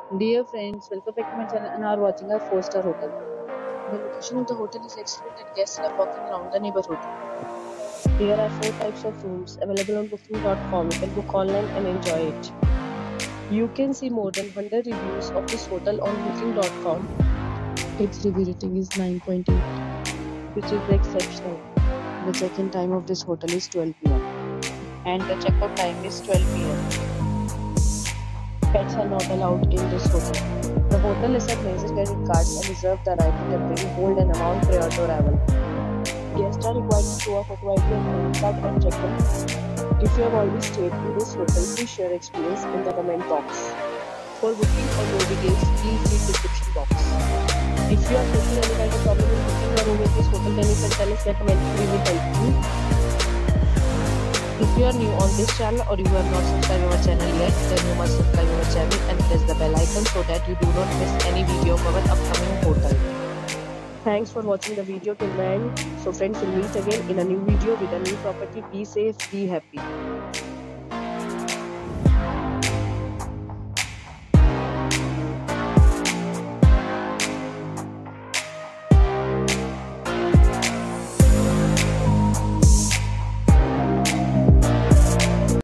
Dear friends, welcome back to my channel and are watching our 4-star hotel. The location of the hotel is excellent and guests love walking around the neighborhood. There are 4 types of rooms available on booking.com. You can book online and enjoy it. You can see more than 100 reviews of this hotel on booking.com. Its review rating is 9.8, which is exceptional. The check-in time of this hotel is 12 p.m. and the check-out time is 12 p.m. Pets are not allowed in this hotel. The hotel accepts major credit cards and reserves the right to temporarily hold an amount prior to arrival. Guests are required to show a photo ID and credit card when check-in. If you have already stayed in this hotel, please share your experience in the comment box. For booking or more details, please read the description box. If you are facing any kind of problem in booking a room in this hotel, then you can tell us in the comment. We will help you. If you are new on this channel or you have not subscribed our channel yet, then you must subscribe our channel and press the bell icon so that you do not miss any video of our upcoming hotel. Thanks for watching the video till the end. So friends, will meet again in a new video with a new property. Be safe, be happy.